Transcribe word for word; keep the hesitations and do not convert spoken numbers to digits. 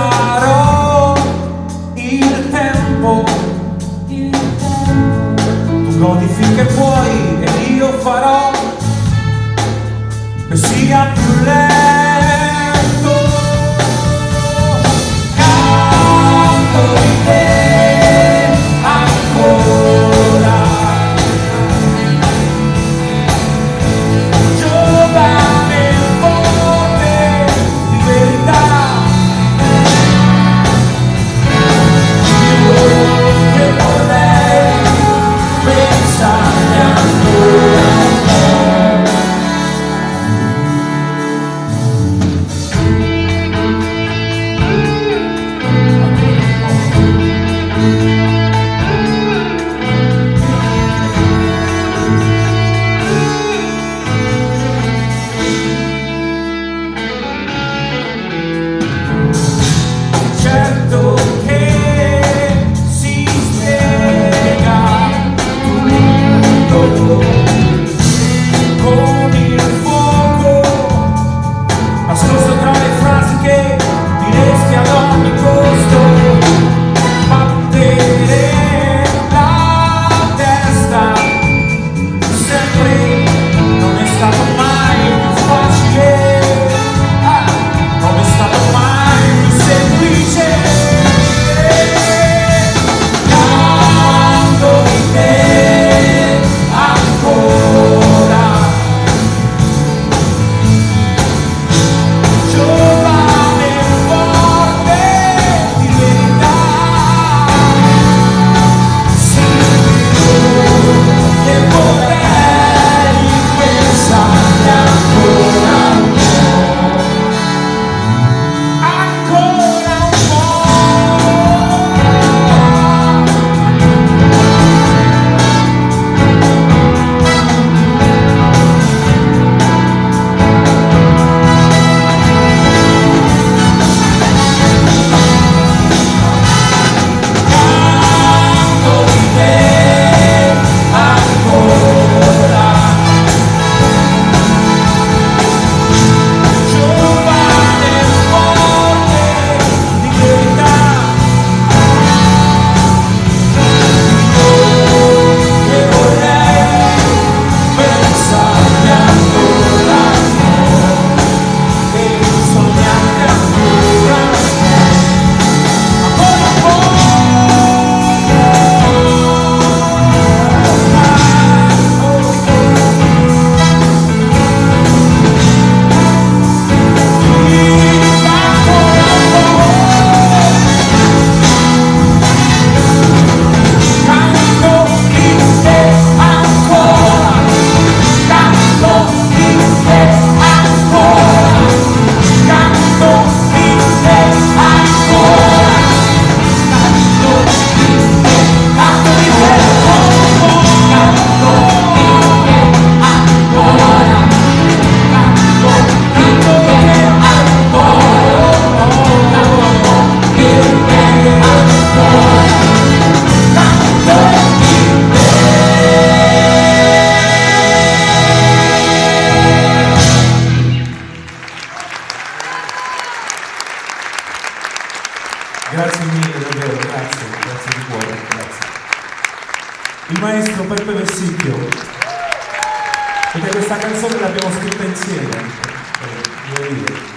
sarò il tempo, il tempo. Tu godi finché puoi e io farò che sia più lento. Canto di te ancora, giovane forte di verità. Io che vorrei pensarti ancora un po'. Certo che si spiega tutto con il fuoco nascosto tra le frasi che diresti ad ogni costo. Battere la testa sempre non è stato mai più facile, ah, non è stato mai più semplice. Canto di te ancora, giovane forte di verità. Che vorrei pensarti ancora un po', ancora un po'. Canto di te ancora, giovane forte di verità. Che vorrei pensarti ancora un po' e sognarti ancora un po', ancora un po'. Canto di te ancora, canto di te ancora, canto di te ancora, canto di te, canto di te ancora, canto di te ancora, canto di te ancora, canto di te ancora. Grazie mille, davvero, grazie, grazie di cuore, grazie. Il maestro Peppe Versicchio, perché questa canzone l'abbiamo scritta insieme, eh, devo dire.